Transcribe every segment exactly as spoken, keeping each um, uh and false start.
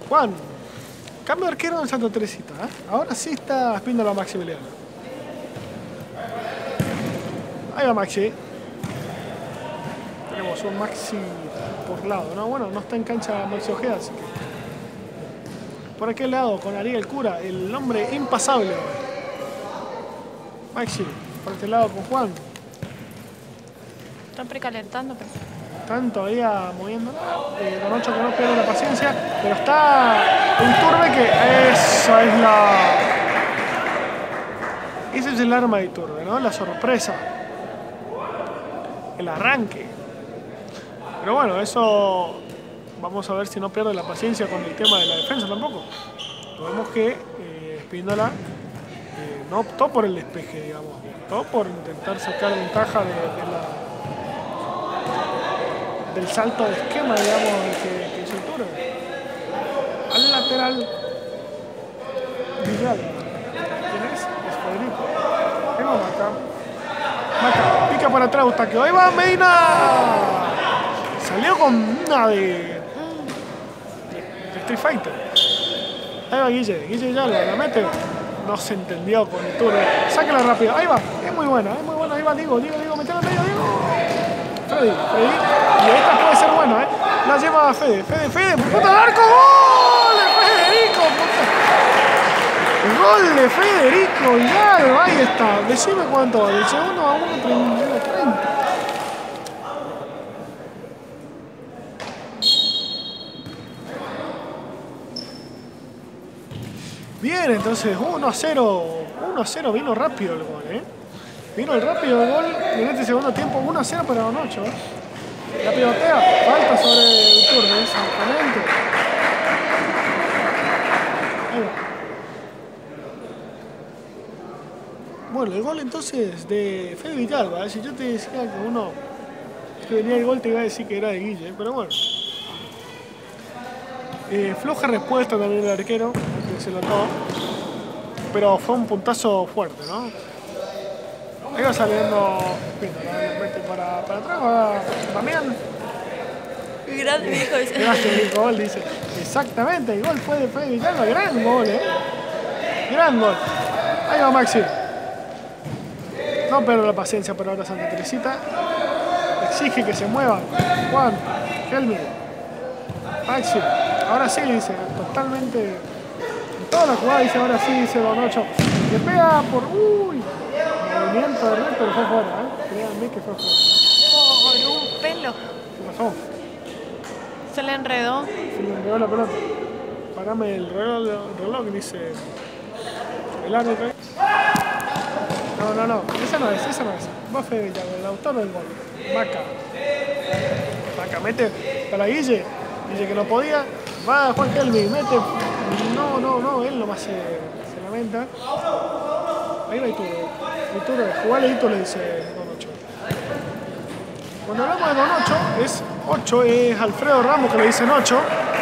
Juan. Cambio de arquero en Santa Teresita. ¿eh? Ahora sí está Espíndola Maximiliano. Ahí va Maxi. Tenemos un Maxi por lado, ¿no? Bueno, no está en cancha Maxi Ojeda, así que... Por aquel lado, con Ariel Cura, el hombre impasable. Maxi, por este lado con Juan. Están precalentando, pero... Están todavía moviendo. Eh, Don Ocho que no pierde la paciencia, pero está Iturbe que... Esa es la... Ese es el arma de Iturbe, ¿no? La sorpresa. El arranque. Pero bueno, eso... Vamos a ver si no pierde la paciencia con el tema de la defensa tampoco. Vemos que eh, Espíndola eh, no optó por el despeje, digamos. Optó por intentar sacar ventaja de, de la, del salto de esquema, digamos, que, que hizo Iturbe. Al lateral, Vidal. ¿Quién es? Es Federico. Venga, Maca. Maca, pica para atrás, Eustaquio. ¡Ahí va Medina! Salió con una de... Street Fighter. Ahí va Guille, Guille ya la mete. No se entendió con el turno. Sáquela rápido. Ahí va. Es muy buena, es muy buena. Ahí va Diego, Diego, Diego, metela en medio, Diego. Freddy, Freddy. Y esta puede ser buena, ¿eh? La lleva a Fede. Fede, Fede. ¡Puta al arco! ¡Gol de Federico! Puta. ¡Gol de Federico! Hidalgo. Ahí está. Decime cuánto va. Del segundo a uno treinta. Bien, entonces uno a cero. uno a cero, vino rápido el gol, ¿eh? Vino el rápido el gol en este segundo tiempo. uno a cero para Don Ocho. ¿eh? La pivotea, falta sobre el turno, exactamente. Ahí va. Bueno, el gol entonces de Fede Villalba. ¿eh? Si yo te decía que uno que venía el gol, te iba a decir que era de Guille, pero bueno. Eh, floja respuesta también del arquero, que se lo notó, pero fue un puntazo fuerte, ¿no? Ahí va saliendo para, para atrás, va Damián. Grande, dijo ese. Gracias, dijo gol, dice. Exactamente, el gol fue de Fede Villalba, gran gol, ¿eh? Gran gol. Ahí va Maxi. No pierdo la paciencia por ahora Santa Teresita. Exige que se mueva. Juan, Helmi, Maxi. Ahora sí, dice, totalmente. En toda la jugada dice, ahora sí, dice Don Ocho. Le pega por. Uy. Movimiento de red, pero fue fuera, ¿eh? Créanme que fue fuera. Por un pelo. ¿Qué pasó? Se le enredó. Se le enredó la pelota. Parame el reloj, el reloj dice. El árbitro. No, no, no. Esa no es, esa no es. Vos Fede Villalba, el autor del gol. Maca. Maca, mete para Guille. Dice que no podía. Va Juan Helmi, mete. No, no, no. Él nomás se, se lamenta. Ahí va Iturbe. Iturbe, jugale Iturbe, le dice Don Ocho. Cuando hablamos de Don Ocho, es ocho, es Alfredo Ramos que le dicen ocho.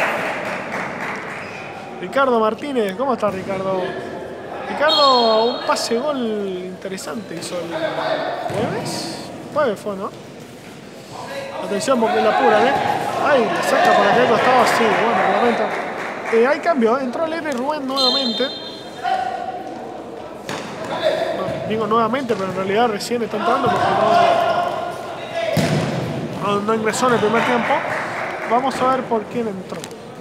Ricardo Martínez, ¿cómo está Ricardo? Ricardo, un pase gol interesante hizo el jueves. Jueves fue, ¿no? Atención porque la pura, ¿eh? Ahí, la saca por aquel costado así, bueno, lamenta. Eh, hay cambio, ¿eh? Entró Lene Rubén nuevamente. No, digo nuevamente, pero en realidad recién está entrando porque no, no, no ingresó en el primer tiempo. Vamos a ver por quién entró.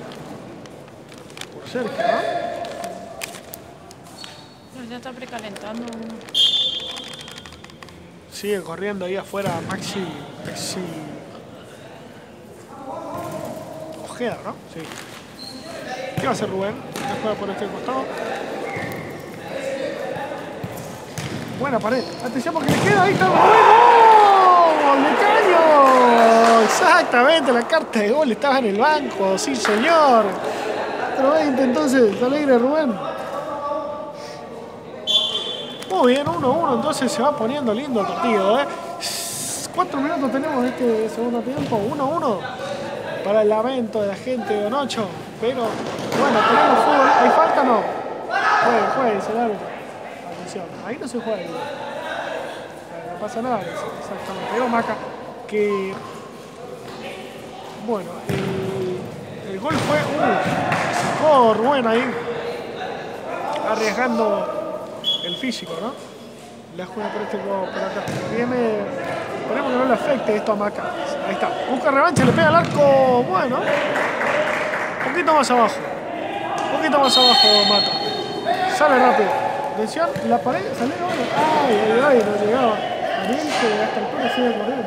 Por cerca, ¿no? Ya está precalentando. Sigue corriendo ahí afuera Maxi. Maxi. Ojeda, ¿no? Sí. ¿Qué va a hacer Rubén? Ya juega por este costado. Buena pared. Atención porque le queda. Ahí está Rubén. ¡Gol de Caño! Exactamente, la carta de gol estaba en el banco. Sí, señor. Pero veinte entonces. Alegre Rubén. Muy bien, uno a uno, entonces se va poniendo lindo el partido, ¿eh? Cuatro minutos tenemos de este segundo tiempo, uno a uno para el lamento de la gente de Don Ocho. Pero, bueno, tenemos fútbol. ¿Hay falta o no? Juegue, juegue, dice el árbitro. Atención, ahí no se juega. No pasa nada, exactamente. Pero Maca, que... Bueno, el, el gol fue... Uh, quedó Rubén ahí. Arriesgando el físico, ¿no? La juega por este juego por acá. Viene. Esperemos que no le afecte esto a Maca. Ahí está. Busca revancha, le pega al arco. Bueno. Un poquito más abajo. Un poquito más abajo, Maca. Sale rápido. Atención, la pared salió. Ay, ay, ay, no llegaba. Ariel que a esta altura sigue corriendo.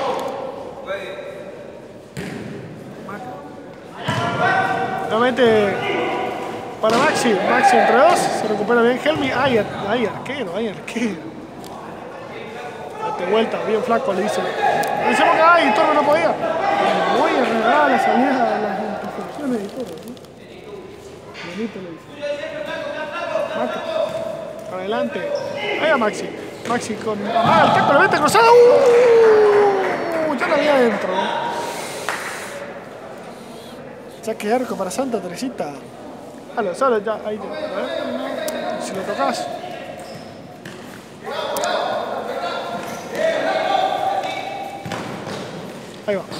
Maca. Nuevamente para Maxi. Maxi entre dos. Se recupera bien Helmi. Ay, ay, arquero, ay, arquero. De vuelta, bien flaco, le dice. Le decimos que ay, Toro no podía. Muy arreglada la salida de las intercepciones de Toro, ¿no? Bonito le dice. Maca. Adelante. Ahí va Maxi. Maxi con. Ah, el taco, le mete cruzado. Uh, ya la había adentro. Saque de arco para Santa Teresita. Sale, sale ya. Ahí te. Si lo tocas. Ahí va.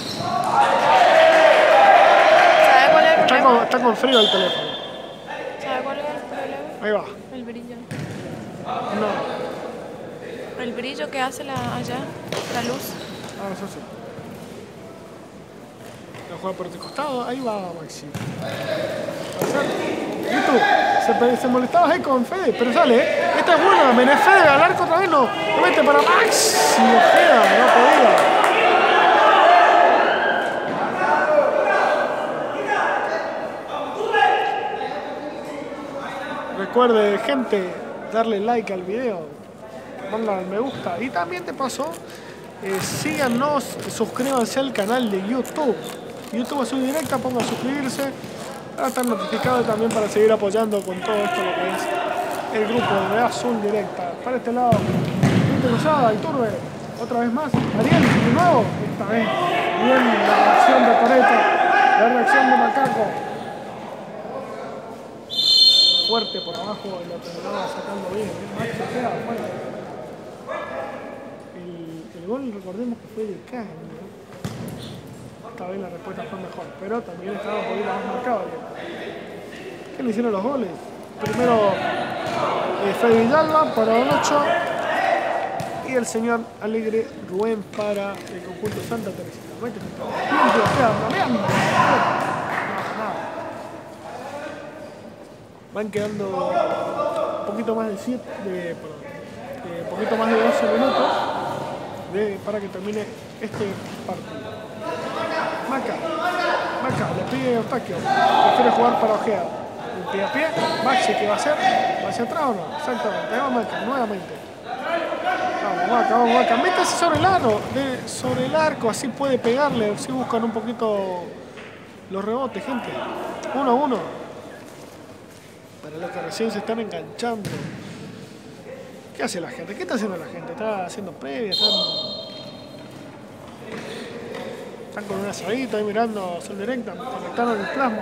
¿Sabe cuál es el Está problema? con, está con frío el teléfono. ¿Sabe cuál es el problema? Ahí va. El brillo. No. El brillo que hace la, allá, la luz. Ah, eso sí. La juega por este costado. Ahí va Maxi. YouTube, se, se molestaba ahí con Fede, pero sale, ¿eh? Esta es buena. Menefede al arco otra vez. No. Lo mete para Maxi. Ojeda, no podía. Recuerde, gente, darle like al video, darle al me gusta y también de paso, eh, síganos, suscríbanse al canal de YouTube. YouTube es una directa, pongan suscribirse para estar notificado y también para seguir apoyando con todo esto lo que es el grupo de Azul Directa. Para este lado, gente cruzada, Iturbe, otra vez más, Ariel, de nuevo, esta vez, bien la reacción de Toretto, la reacción de Macaco. Fuerte por abajo y lo terminaba sacando bien. Max se queda afuera. El, el gol, recordemos que fue de Caen, ¿no? Esta vez la respuesta fue mejor, pero también estaba un poquito más marcado. ¿Qué le hicieron los goles? Primero eh, Fede Villalba para Onocho y el señor Alegre Rubén para el conjunto Santa Teresita. Limpio, o sea, rameando. Van quedando un poquito más de siete, de, perdón, eh, poquito más de doce minutos de, para que termine este partido. Maca, Maca, le pide Eustaquio, prefiere jugar para Ojeda. El pie a pie, Maxi, ¿qué va a hacer? ¿Va hacia atrás o no? Exactamente, ahí va Maca, nuevamente. Vamos, Maca, vamos, Maca, métase sobre el arco, de, sobre el arco, así puede pegarle, si buscan un poquito los rebotes, gente. Uno a uno. Para los que recién se están enganchando. ¿Qué hace la gente? ¿Qué está haciendo la gente? ¿Está haciendo previa? ¿Están, están con un asadito ahí mirando Sol Directa? Conectaron el plasma.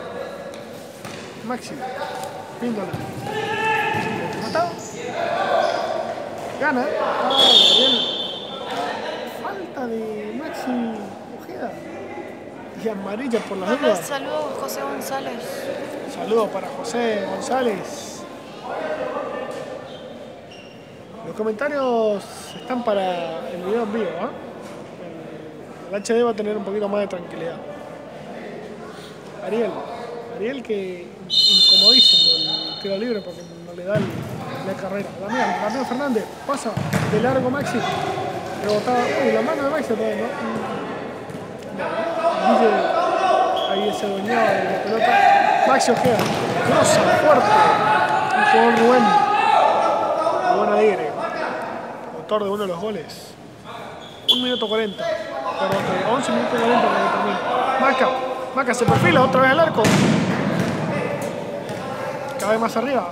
Maxi. Píndola. ¿Matado? Gana. Ah, bien. Falta de Maxi Ojeda. Y amarilla por las dudas. Saludos, José González. Saludos para José González. Los comentarios están para el video en vivo, ¿eh? El H D va a tener un poquito más de tranquilidad. Ariel. Ariel que incomodísimo el tiro libre porque no le da el, la carrera. Damián, Damián Fernández, pasa de largo Maxi. Rebotaba. Uy, la mano de Maxi todavía, ¿no? No, ¿eh? Ahí se doñaba de la pelota. Maxi Ojeda, cruza fuerte, el jugador Rubén, Rubén Alegre, autor de uno de los goles. un minuto cuarenta, perdón, once minutos cuarenta para que termine. Maca, Maca se perfila otra vez al arco. Cada vez más arriba.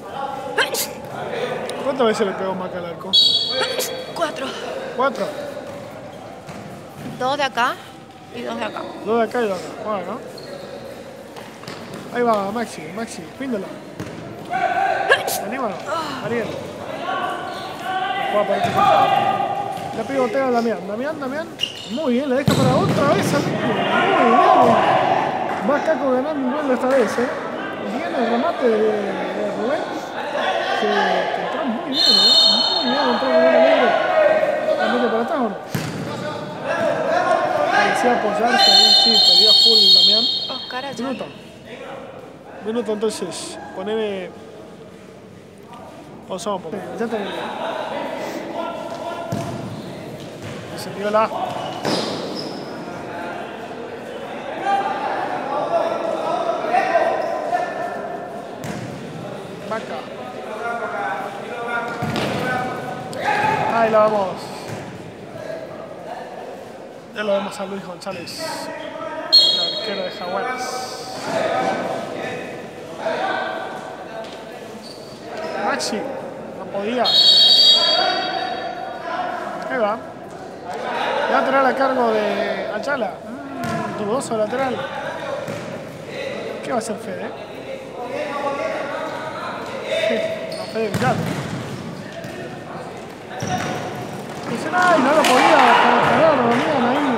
¿Cuántas veces le pegó Maca al arco? Cuatro. Cuatro. Dos de acá y dos de acá. Dos de acá y dos de acá. Bueno. Ahí va Maxi, Maxi, píndola. Anímalo, Ariel. Juega para este costado. Le pivotea a Damián, Damián, Damián. Muy bien, le deja para otra vez a Muy bien. Va Caco ganando un gol esta vez, ¿eh? bien el remate de, de Rubén, que, que entró muy bien, ¿eh? Muy bien, entró con una libre. ¿La mete para atrás o no? Parecía apoyarse ahí, sí, pedía full Damián. Oscar allá. Minuto. Minuto, entonces, poneme... Pausamos un poco. Ya te se dio la... Vaca. Ahí la vamos. Ya lo vemos a Luis González, el arquero de Jaguares. Maxi, no podía. Ahí va. Lateral a cargo de Ayala. Mm, dudoso lateral. ¿Qué va a hacer Fede? No, Fede Villar. Ay, no lo podía parar, lo venían ahí.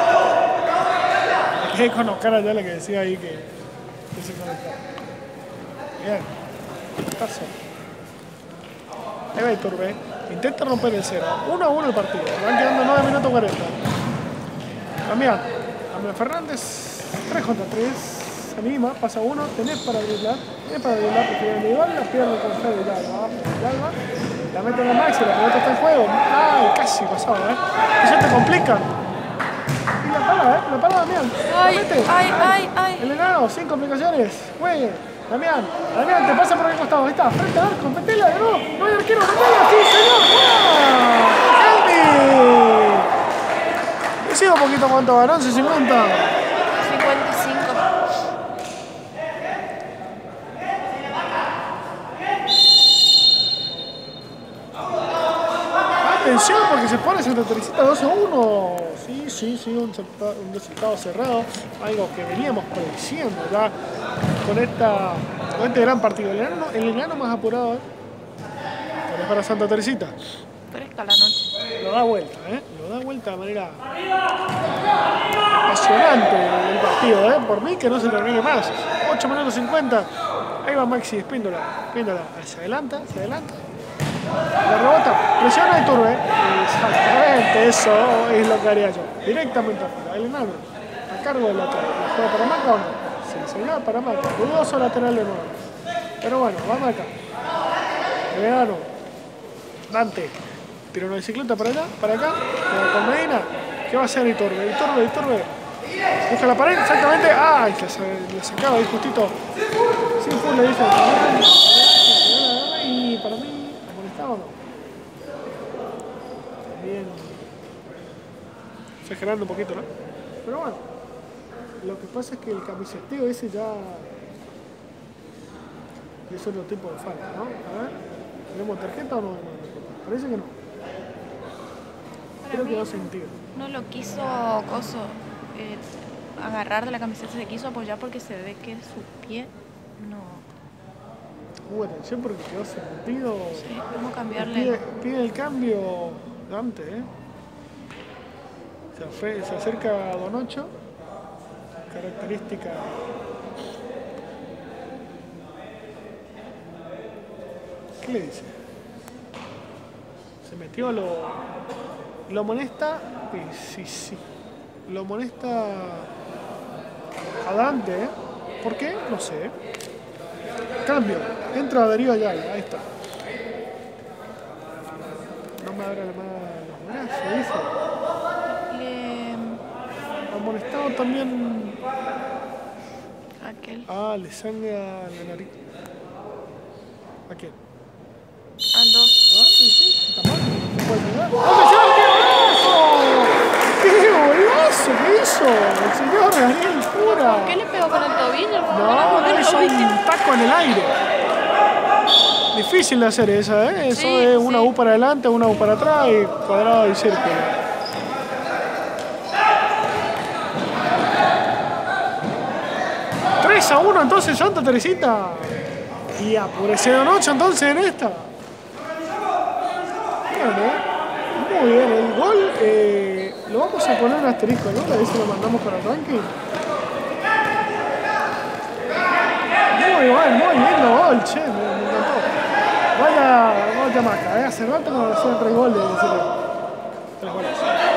Me quedé con Oscar Ayala que decía ahí que, que se conectaba. Bien. Paso. Ahí va Iturbe. Intenta romper el cero. uno a uno el partido. Van quedando nueve minutos cuarenta. Damián. Damián Fernández. tres contra tres. Se anima. Pasa uno. Tenés para driblar. Tenés para driblar. Prefiere individual. La pierde con Fede Villalba. Villalba. La meten a Maxi. La pelota está en juego. Ay, casi pasaba, ¿eh? Eso te complica. Y la para, ¿eh? La para Damián. Ay, La mete. ay, ay, ay. El enano. Sin complicaciones. Juegue. Damián, Damián, te pasa por el costado, ahí está, frente al arco, metela, no, no hay arquero, metela, sí señor, ¡ah! ¡Andy! Decía un poquito cuánto van, once cincuenta. cincuenta y cinco. Atención porque se pone Santa Teresita dos a uno. Sí, sí, sí, un, un resultado cerrado, algo que veníamos prediciendo ya con, esta, con este gran partido. El enano, el enano más apurado, ¿eh? Pero es para Santa Teresita. Fresca la noche. Lo da vuelta, ¿eh? Lo da vuelta de manera apasionante el partido, ¿eh? Por mí que no se termine más. ocho minutos cincuenta. Ahí va Maxi Espíndola. Espíndola se adelanta, se adelanta. La rebota, presiona a Iturbe. Exactamente, eso es lo que haría yo. Directamente afuera. El enano, a cargo del lateral. ¿La juega para Maca o no? Sí, se lleva para Maca. Dudoso lateral de nuevo. Pero bueno, va Maca. El enano. Dante. Tira una bicicleta para allá, para acá. Con Medina. ¿Qué va a hacer Iturbe? Iturbe, Iturbe. Busca la pared, exactamente. ¡Ay! Que se le sacaba ahí justito. Sin full le dice. Y para mí. ¿O no? También exagerando un poquito, ¿no? Pero bueno, lo que pasa es que el camiseteo ese ya es otro tipo de falta, ¿no? A ver, ¿tenemos tarjeta o no? Parece que no. Para Creo mí que va sentido. no lo quiso Coso eh, agarrar de la camiseta, se quiso apoyar porque se ve que su pie no. Hubo atención porque quedó sentido. Sí, vamos a cambiarle. Pide, pide el cambio Dante, ¿eh? Se, fue, se acerca a Donocho. Característica. ¿Qué le dice? Se metió, lo, lo molesta. Sí, sí. Lo molesta a Dante, ¿eh? ¿Por qué? No sé. Cambio. Entra Darío Ayala. Ahí está. No me abra la mano los brazos, dice. Le... Ha molestado también. Aquel. Ah, le sangra la nariz. ¿A quién? Al dos. Ah, sí, sí. Está mal. No puede pegar. ¡Atención! ¡Qué golazo que hizo el señor Daniel Fura! ¿Por qué le pegó con el tobillo? No, no hizo un taco en el aire. Difícil de hacer esa, ¿eh? Eso Sí, es una sí. U para adelante, una U para atrás y cuadrado y círculo. tres a uno entonces Santa Teresita. Y apurece de noche entonces en esta. Bien, ¿eh? Muy bien, el gol eh, lo vamos a poner en asterisco, ¿no? A ver si lo mandamos para el ranking. Muy gol, che, me, me encantó. Vaya, vaya Maca, ¿eh? Hace rato no hacían tres goles, en serio. Tres goles.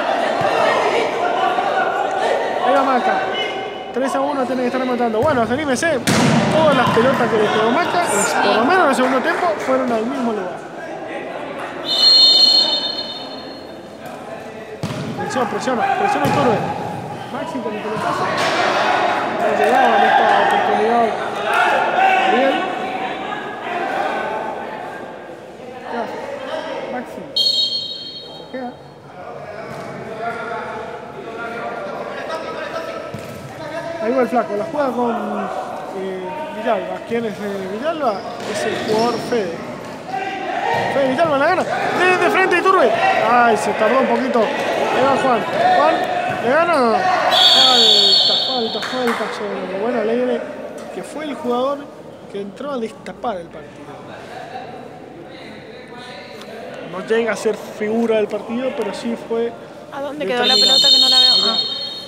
Ahí va Maca. tres a uno tiene que estar remontando. Bueno, anímese. Todas las pelotas que le pegó Maca, sí, por lo menos en el segundo tiempo, fueron al mismo lugar. Presiona, presiona, presiona Iturbe. Maxi con el pelotazo. No llegaba en esta oportunidad. Bien. Maxi. Se queda. Ahí va el flaco. La juega con eh, Villalba. ¿Quién es eh, Villalba? Es el jugador Fede. Fede Villalba la gana. De, de frente Iturbe. Ay, se tardó un poquito. Ahí va Juan. Juan, ¿le gana? Falta, falta, falta sobre Bueno Alegre, que fue el jugador que entró a destapar el partido. No llega a ser figura del partido, pero sí fue... ¿A dónde quedó la pelota que no la veo? Ah.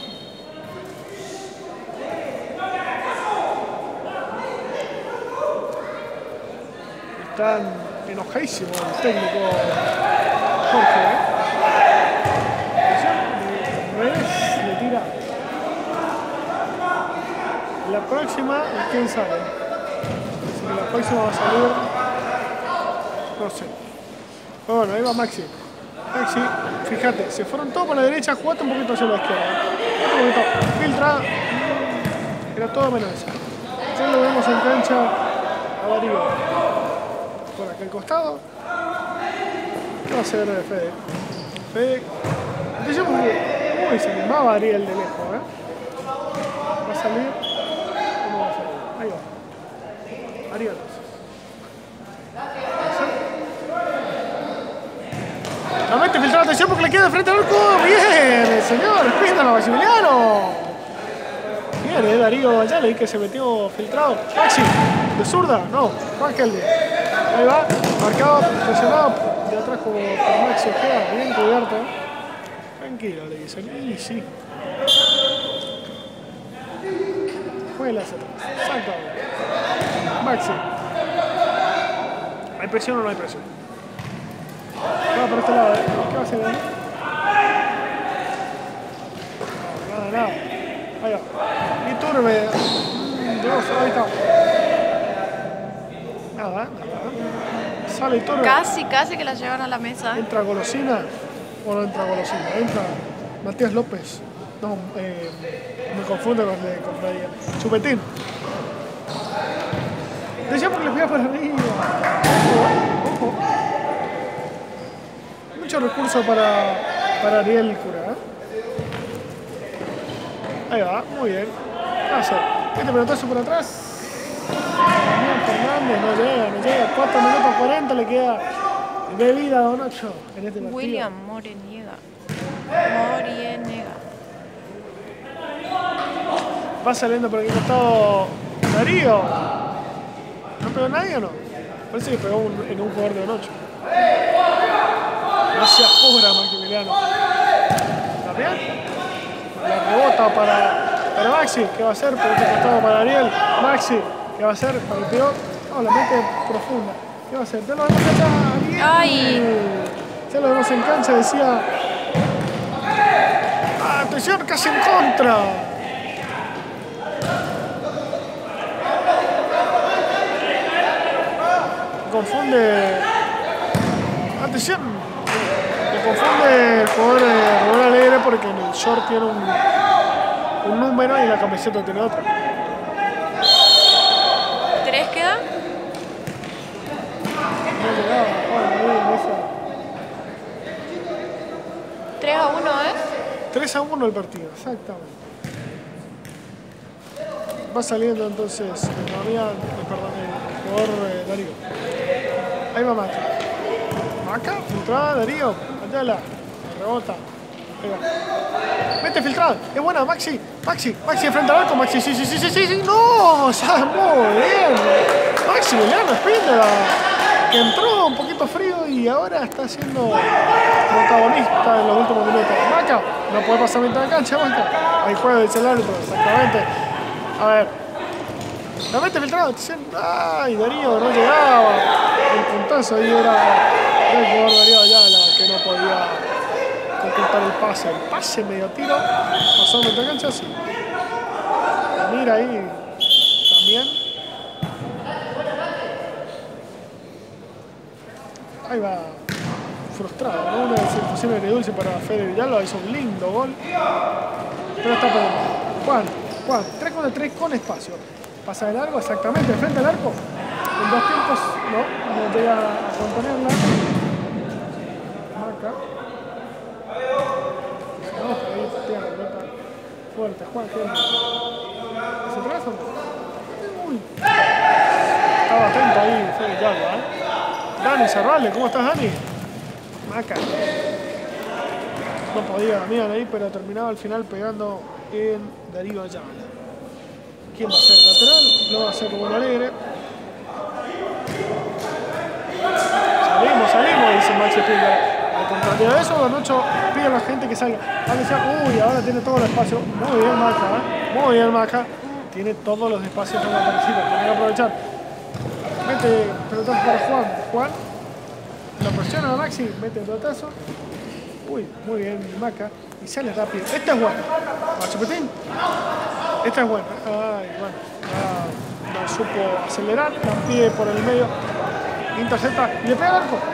Están enojadísimos el técnico Jorge, ¿eh? Le tira. La próxima, ¿quién sabe? Si la próxima va a salir, no sé. Pero bueno, ahí va Maxi. Maxi, fíjate, se fueron todos por la derecha, jugate un poquito hacia la izquierda. Un poquito, filtra. Era todo menos eso. Ya lo vemos en cancha a Darío. Por aquel costado. ¿Qué va a hacer Fede? Fede. Atención porque. Uy, se animaba Ariel de lejos, ¿eh? ¿Va a salir? ¿Cómo va a salir? Ahí va. Ariel. La mete filtrada, atención porque le queda de frente al arco. ¡Bien! Señor, espíndalo, Maximiliano. Bien, eh, Darío allá leí que se metió filtrado. Maxi, de zurda, no, Juan Kelvin. Ahí va, marcado, presionado de atrás por, por Maxi Ojeda. Bien cubierto. Tranquilo, le dicen. Y sí. Juega hacia atrás. Exacto. Maxi. ¿Hay presión o no hay presión? Va por este lado, ¿eh? ¿Qué va a hacer ahí? No, nada, nada. Ahí va. Iturbe. Mm, Dios, ahí está. Nada, nada. Sale Iturbe. Casi, casi que la llevan a la mesa. Entra Golosina. O no entra Golosina. Entra Matías López. No, eh, me confundo con el confradía. Chupetín. Decía porque le pega para arriba. Ojo, ojo. Mucho recurso para, para Ariel Cura, ¿eh? Ahí va, muy bien. ¿Qué va a hacer? Este pelotazo por atrás. Damián Fernández no llega, no llega. cuatro minutos cuarenta le queda de vida a Don Ocho en este partido. William Moreniega. Moreniega. Va saliendo por aquí costado Darío. ¿No pegó nadie o no? Parece que pegó un, en un jugador de Don Ocho. No se apura Maximiliano. Damián. La rebota para, para Maxi. ¿Qué va a hacer? Por este costado para Ariel. Maxi. ¿Qué va a hacer? Partió. No, la mete profunda. ¿Qué va a hacer? Ya lo vemos acá. Ariel. Ay. Ya lo vemos en cancha. Decía. Atención, casi en contra. Confunde. Atención. Me confunde el jugador de Rubén Alegre porque en el short tiene un, un número y en la camiseta tiene otro. ¿Tres queda? No llegaba, joder, en esa. tres a uno, ¿eh? tres a uno el partido, exactamente. Va saliendo entonces Damián, eh, perdón, el jugador eh, Darío. Ahí va Maca. Maca, filtrada, Darío. Ayala, rebota. Ahí va. Mete filtrada. Es buena, Maxi. Maxi, Maxi de frente al arco. Maxi, sí, sí, sí, sí, sí, sí. No, ya muy bien. Maxi Emiliano Espíndola, que entró un poquito frío y ahora está siendo protagonista en los últimos minutos. Maca, no puede pasar mitad de cancha, Maca. Ahí juega, dice el árbitro, exactamente. A ver. La mete filtrado. Ay, Darío no llegaba. El puntazo ahí era del jugador Darío Ayala que no podía concretar el pase. El pase medio tiro. Pasó a meter cancha, sí. Mira ahí también. Ahí va. Frustrado, ¿no? Una situación agridulce para Fede Villalba. Hizo un lindo gol. Pero está perdiendo. Juan, Juan, tres contra tres con espacio. Pasa de largo, exactamente, frente al arco. En dos tiempos, no, no llega a contenerla. Marca. Se enoja ahí, patea la pelota fuerte. Juan, ¿qué es? ¿Se atrasa? Uy. Estaba atento ahí, Fede Villalba, ¿eh? Dani Cerrale, ¿cómo estás, Dani? Maca. No podía Damián ahí, pero terminaba al final pegando en Darío Ayala. ¿Quién va a ser lateral? Lo va a hacer Rubén Alegre. Salimos, salimos, dice Maxi Spindler. Al contrario de eso, Garnacho pide a la gente que salga. Uy, ahora tiene todo el espacio. Muy bien, Maca, ¿eh? Muy bien, Maca. Tiene todos los espacios en la participa. Tiene que aprovechar. Mete pelotazo para Juan. Juan. Lo presiona a Maxi. Mete el pelotazo. Uy, muy bien, Maca. Y sale rápido. Esta es buena. Machupetín. Esta es buena. Ay, bueno. Ya no supo acelerar. La pide por el medio. Intercepta. Y le pega al arco.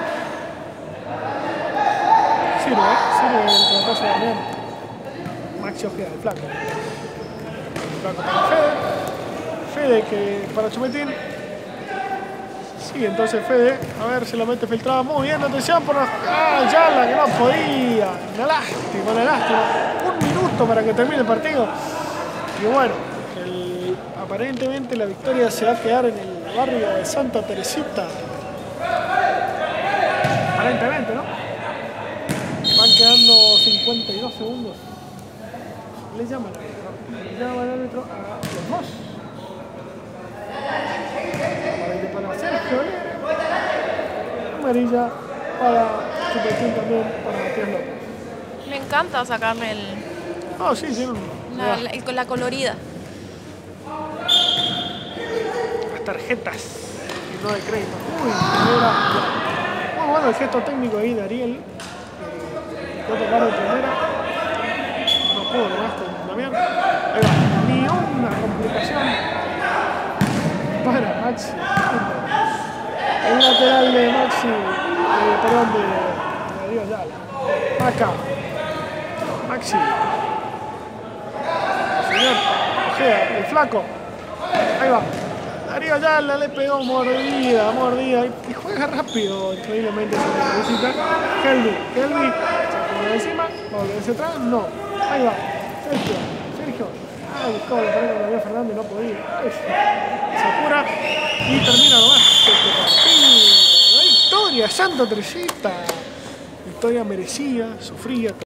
Sirve, ¿eh? Sirve el pelotazo de Damián. Maxi Ojeda, el flaco. El flaco para Fede. Fede que para Chupetín. Sí, entonces Fede, a ver, se lo mete filtrado. Muy bien, atención por la... ¡Ah, Ayala, que no podía! Una lástima, una lástima. Un minuto para que termine el partido. Y bueno, el... aparentemente la victoria se va a quedar en el barrio de Santa Teresita. Aparentemente, ¿no? Van quedando cincuenta y dos segundos. Le llama el árbitro. Le llama el árbitro a los dos. Para Sergio Alegre, amarilla para Chupetín también, para Matías López. Me encanta sacarle el, Oh, sí, sí. la, la, el- la colorida. Las tarjetas y no de crédito. Uy, primera. Muy bueno el gesto técnico ahí de Ariel. Eh, Intentó tocar de primera. No pudo nomás con Damián. Ahí va. Ni una complicación para Maxi. El lateral de Maxi, eh, perdón, de, de Darío Ayala. Acá. Maxi. El señor Ojeda, el flaco. Ahí va. Darío Ayala le pegó mordida, mordida. Y juega rápido, increíblemente, se necesita. Helvi, Helvi se pone encima. ¿Volver hacia atrás? No. Ahí va. Sergio, Sergio. Ah, buscaba la pared con Darío Fernández, no podía. Se apura y termina nomás este partido. La victoria, Santa Teresita. Victoria merecida, sufrida.